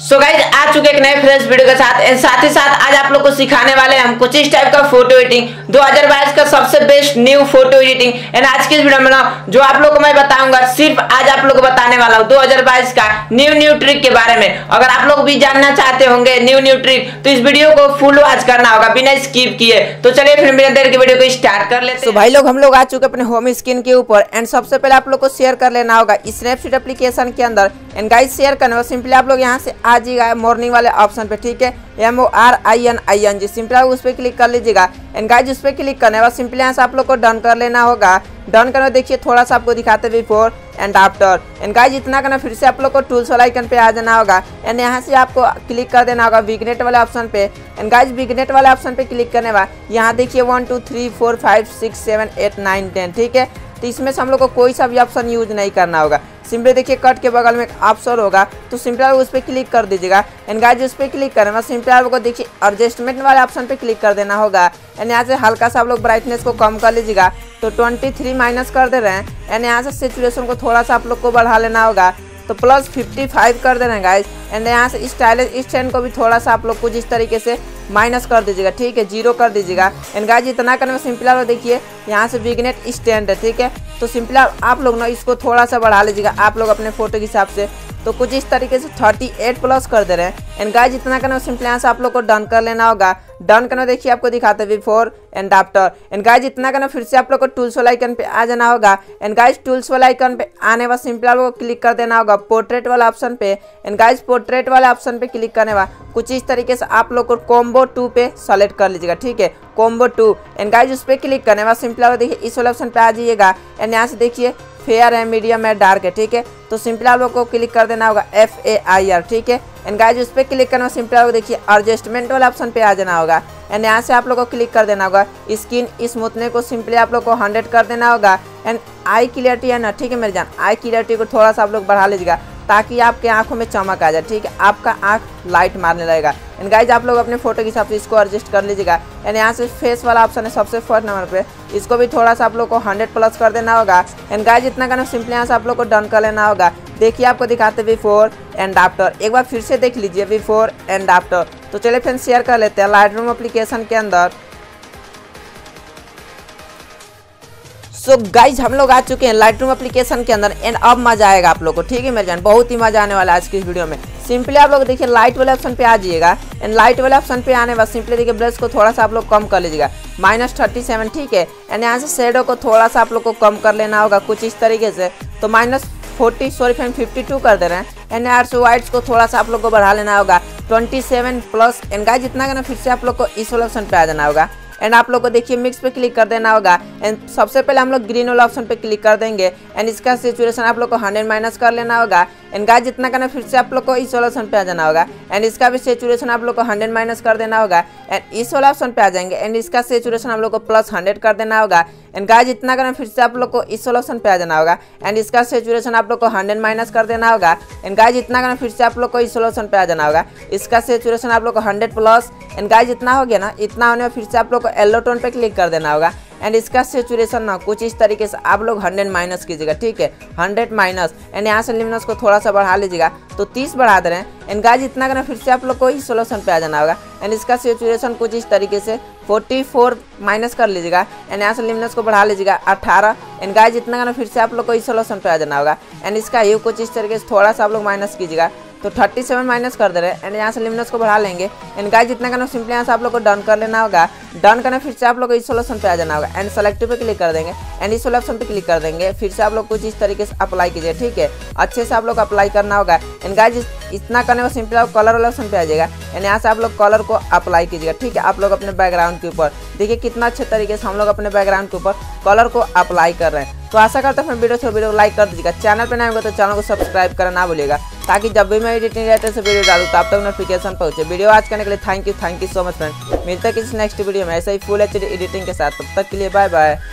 So guys आ चुके एक नए फ्रेश वीडियो के साथ ही साथ आज आप लोग को सिखाने वाले हैं हम कुछ इस टाइप का फोटो एडिटिंग 2022 का सबसे best new photo editing. And आज की इस वीडियो में ना जो आप लोग को मैं बताऊंगा सिर्फ आज आप लोग को बताने वाला हूँ 2022 का न्यू ट्रिक के बारे में। अगर आप लोग भी जानना चाहते होंगे न्यू ट्रिक तो इस वीडियो को फुल वॉच करना होगा बिना स्किप किए। तो चलिए फिर बिना देर के वीडियो को स्टार्ट कर लेते हैं। तो भाई लोग हम लोग आ चुके अपने होम स्क्रीन के ऊपर एंड सबसे पहले आप लोग को शेयर कर लेना होगा स्नैपसीड एप्लीकेशन के अंदर। एंड गाइस शेयर करने में सिंपली आप लोग यहाँ से आ जाइएगा मॉर्निंग वाले ऑप्शन पे, ठीक है, MORNING सिंपली आप उस पर क्लिक कर लीजिएगा। एंड गाइस उस पर क्लिक करने के बाद सिंपली यहाँ से आप लोग को डन कर लेना होगा। डन करने देखिए थोड़ा सा आपको दिखाते before and after. And guys इतना करना फिर से आप लोग को टूल्स वाला आइकन पे आ जाना होगा एंड यहाँ से आपको क्लिक कर देना होगा विग्नेट वाले ऑप्शन पे। एंड गाइस विग्नेट वाले ऑप्शन पे क्लिक करने बाद यहाँ देखिए 1 2 3 4 5 6 7 8 9 10, ठीक है। तो इसमें से हम लोग को कोई सा भी ऑप्शन यूज नहीं करना होगा। सिंपली देखिए कट के बगल में एक ऑप्शन होगा तो सिंपली आप उस पर क्लिक कर दीजिएगा। एंड गाइस उस पर क्लिक करने में सिंपली आपको देखिए एडजस्टमेंट वाले ऑप्शन पे क्लिक कर देना होगा। एंड यहाँ से हल्का सा आप लोग ब्राइटनेस को कम कर लीजिएगा तो 23 माइनस कर दे रहे हैं। एंड यहाँ से सैचुरेशन को थोड़ा सा आप लोग को बढ़ा लेना होगा तो प्लस 55 कर दे रहे हैं गाइस। एंड यहाँ से स्टाइलिश स्टैंड को भी थोड़ा सा आप लोग कुछ इस तरीके से माइनस कर दीजिएगा, ठीक है, 0 कर दीजिएगा। एंड गाइस इतना करने में सिंपली आप लोग देखिए यहाँ से विग्नेट स्टैंड है, ठीक है। तो सिंपली आप लोग ना इसको थोड़ा सा बढ़ा लीजिएगा आप लोग अपने फोटो के हिसाब से। तो कुछ इस तरीके से 38 प्लस कर दे रहे हैं। एंड गाइस इतना करना सिंपली यहाँ से आप लोग को डन कर लेना होगा। डन करना देखिए आपको दिखाते हैं before and after. And guys इतना करना फिर से आप लोग को टूल्स वाला आइकन पे आ जाना होगा। एंड गाइस टूल्स वाला आइकन पे आने बाद सिंपली आप लोग को क्लिक कर देना होगा पोर्ट्रेट वाला ऑप्शन पे। एंड गाइस पोर्ट्रेट वाले ऑप्शन पे क्लिक करने बाद कुछ इस तरीके से आप लोग को कॉम्बो 2 पे सेलेक्ट कर लीजिएगा, ठीक है, कॉम्बो 2। एंड गाइस उस पर क्लिक करने बाद सिंपली आप देखिए इस वाले ऑप्शन पे आ जाइएगा। एंड यहाँ से देखिए फेयर है, मीडियम है, डार्क है, ठीक है। तो सिंपली आप लोग को क्लिक कर देना होगा FAIR, ठीक है। एंड गाइस उस पर क्लिक करना सिंपली आप लोग देखिए एडजस्टमेंट वाला ऑप्शन पे आ जाना होगा। एंड यहाँ से आप लोग को क्लिक कर देना होगा स्किन स्मूथनेस को सिंपली आप लोग को 100 कर देना होगा। एंड आई क्लियरिटी है ना, ठीक है मेरे जान, आई क्लियरिटी को थोड़ा सा आप लोग बढ़ा लीजिएगा ताकि आपके आंखों में चमक आ जाए, ठीक है, आपका आंख लाइट मारने लगेगा। एंड गाइस आप लोग अपने फोटो के हिसाब से इसको एडजस्ट कर लीजिएगा। एंड यहाँ से फेस वाला ऑप्शन है सबसे फर्स्ट नंबर पे, इसको भी थोड़ा सा आप लोग को 100 प्लस कर देना होगा। एंड गाइस इतना करना सिंपली यहाँ से आप लोग को डन कर लेना होगा। देखिए आपको दिखाते बिफोर एंड आफ्टर, एक बार फिर से देख लीजिए बिफोर एंड आफ्टर। तो चलिए फिर शेयर कर लेते हैं लाइटरूम एप्लीकेशन के अंदर। सो गाइज हम लोग आ चुके हैं लाइटरूम एप्लीकेशन के अंदर। एंड अब मजा आएगा आप लोग को, ठीक है मेरे जान, बहुत ही मजा आने वाला है आज की इस वीडियो में। सिंपली आप लोग देखिए लाइट वाले ऑप्शन पे आ जाइएगा। एंड लाइट वाले ऑप्शन पे आने बाद सिंपली देखिए ब्रश को थोड़ा सा आप लोग कम कर लीजिएगा -37, ठीक है। एंड यहाँ से शेडो को थोड़ा सा आप लोग को कम कर लेना होगा कुछ इस तरीके से तो -52 कर दे रहे हैं। एंड यहाँ से वाइट्स को थोड़ा सा आप लोग को बढ़ा लेना होगा 27 प्लस। एंड गाइस जितना करना फिर से आप लोग को इस वाले ऑप्शन पे आ जाना होगा। एंड आप लोग को देखिए मिक्स पे क्लिक कर देना होगा। एंड सबसे पहले हम लोग ग्रीन वाला ऑप्शन पे क्लिक कर देंगे। एंड इसका सैचुरेशन आप लोग को 100 माइनस कर लेना होगा। एंड गाइस जितना करना फिर से आप लोग को इस वाला ऑप्शन पे आ जाना होगा। एंड इसका भी सैचुरेशन आप लोग को 100 माइनस कर देना होगा। एंड इस वाला ऑप्शन पे आ जाएंगे। एंड इसका सैचुरेशन आप लोग को प्लस 100 कर देना होगा। एंड गाइस जितना करना फिर से आप लोग को इस वाला ऑप्शन पे आ जाना होगा। एंड इसका सैचुरेशन आप लोग को 100 माइनस कर देना होगा। एंड गाइस जितना करना फिर से आप लोग को इस वाला ऑप्शन पे आ जाना होगा। इसका सैचुरेशन आप लोग को 100 प्लस। एंड गाइस जितना हो गया ना, इतना होने में फिर से आप लोग को येलो टोन पे क्लिक कर देना होगा। एंड इसका सैचुरेशन ना कुछ इस तरीके से आप लोग 100 माइनस कीजिएगा, ठीक है, 100 माइनस। एंड यहाँ से लिमिनस को थोड़ा सा बढ़ा लीजिएगा तो 30 बढ़ा दे रहे हैं। एंड गाइस इतना करना फिर से आप लोग को इस सोल्यूशन पे आ जाना होगा। एंड इसका सैचुरेशन कुछ इस तरीके से 44 माइनस कर लीजिएगा। एंड यहाँ से लिमिनस को बढ़ा लीजिएगा 18। एंड गाइस इतना करना फिर से आप लोग को इस सोल्यूशन पे आ जाना होगा। एंड इसका ह्यू कुछ इस तरीके से थोड़ा सा आप लोग माइनस कीजिएगा तो 37 माइनस कर दे रहे हैं। एंड यहाँ से लिमिनस को बढ़ा लेंगे। एंड गाइस जितना करना सिंपली यहाँ से आप लोग को डन कर लेना होगा। डन करना फिर से आप लोग को इस सोल्यूशन पे आ जाना होगा। एंड सेलेक्टिव पे क्लिक कर देंगे। एंड इस ऑप्शन पे क्लिक कर देंगे। फिर से आप लोग कुछ इस तरीके से अप्लाई कीजिए, ठीक है, अच्छे से आप लोग अप्लाई करना होगा। एंड गाइस इतना करने में सिंपली आप कलर वाला ऑप्शन पे आ जाएगा। एंड यहाँ से आप लोग कलर को अप्लाई कीजिएगा, ठीक है, आप लोग अपने बैकग्राउंड के ऊपर। देखिए कितना अच्छे तरीके से हम लोग अपने बैकग्राउंड के ऊपर कलर को अप्लाई कर रहे हैं। तो आशा करता हूँ वीडियो को लाइक कर दीजिएगा। चैनल पे नए होगा तो चैनल को सब्सक्राइब करना ना भूलिएगा ताकि जब भी मैं एडिटिंग रिलेटेड से वीडियो डालूँ तब तक नोटिफिकेशन पहुंचे। वीडियो आज करने के लिए thank you so much friend. मिलते हैं किसी नेक्स्ट वीडियो में ऐसे ही फुल HD एडिटिंग के साथ। तब तक के लिए बाय बाय।